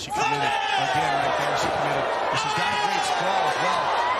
She committed again right there. She committed. She's got a great sprawl as well.